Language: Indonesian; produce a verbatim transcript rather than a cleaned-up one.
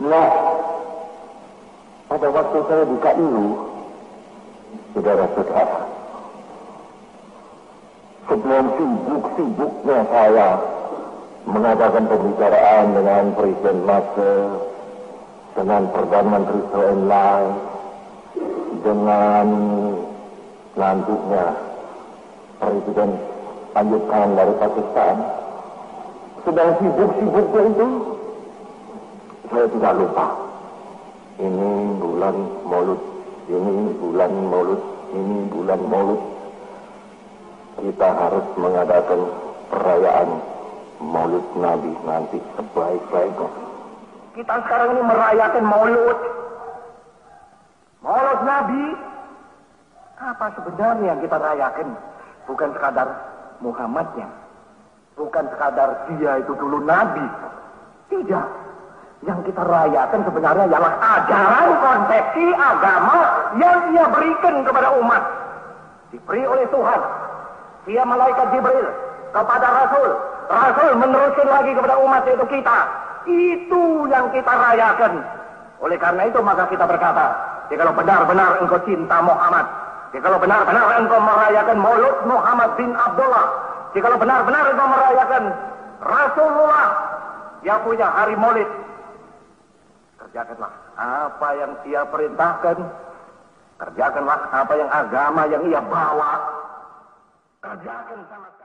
Nah, pada waktu saya buka dulu, saudara-saudara, sebelum sibuk-sibuknya saya mengadakan pembicaraan dengan Presiden Mase, dengan Perdana Menteri Soenlai, dengan nantinya Presiden Ayub Khan dari Pakistan, sedang sibuk-sibuknya itu, saya tidak lupa. Ini bulan Maulud, ini bulan Maulud, ini bulan Maulud. Kita harus mengadakan perayaan Maulud Nabi nanti sebaik-baiknya. Kita sekarang ini merayakan Maulud. Maulud Nabi. Apa sebenarnya yang kita rayakan? Bukan sekadar Muhammadnya. Bukan sekadar dia itu dulu Nabi. Tidak. Yang kita rayakan sebenarnya ialah ajaran konsepsi agama yang ia berikan kepada umat. Diberi oleh Tuhan. Dia malaikat Jibril kepada Rasul. Rasul meneruskan lagi kepada umat yaitu kita. Itu yang kita rayakan. Oleh karena itu maka kita berkata, jikalau benar-benar engkau cinta Muhammad, jikalau benar-benar engkau merayakan Maulud Muhammad bin Abdullah, jikalau benar-benar engkau merayakan Rasulullah yang punya hari Maulid, kerjakanlah apa yang ia perintahkan, kerjakanlah apa yang agama yang ia bawa, kerjakan sama